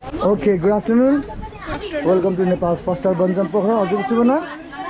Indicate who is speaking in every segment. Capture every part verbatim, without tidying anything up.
Speaker 1: Okay, good afternoon. Welcome to Nepal's first time Bungee Pokhara. हजुरको शुभ नाम?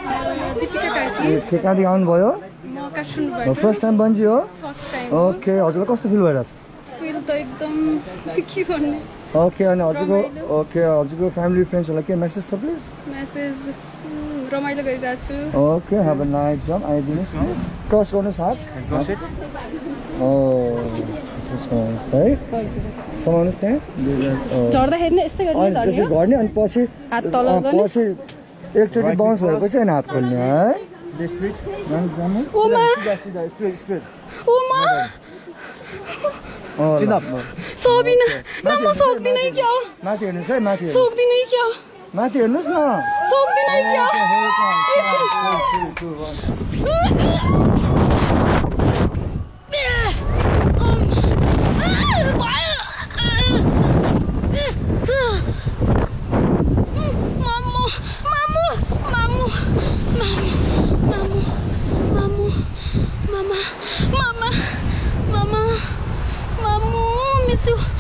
Speaker 1: के कहाँदेखि आउनु भयो? फर्स्ट टाइम बन्जी हो? ओके, हजुरलाई कस्तो फिल भइरहेछ?
Speaker 2: फिल त एकदम के भन्ने?
Speaker 1: ओके, अनि हजुरको ओके, हजुरको फ्यामिली फ्रेन्ड्सहरुलाई के मेसेज छ प्लिज?
Speaker 2: मेसेज रमाइलो गरिरहेको छु।
Speaker 1: Okay, have a nice jump. आइदिनुस् न। क्रस गर्नुस् हात। Cross it. ओ, है? समाउनुस् त्यहाँ।
Speaker 2: झर्दाखेरि नै यस्तै गर्ने
Speaker 1: झर्ने। त्यसै गर्ने अनि पछि
Speaker 2: हात तल गर्ने।
Speaker 1: पछि एकचोटी बाउन्स भएपछि अनि हात खोल्ने है।
Speaker 2: ओमा ओमा सोबिना न म सक्दिनै क्या
Speaker 1: माथि हेर्नुस् है माथि
Speaker 2: सक्दिनै क्या
Speaker 1: माथि हेर्नुस् न
Speaker 2: सक्दिनै क्या Mama, mama, mama, mama, miss you.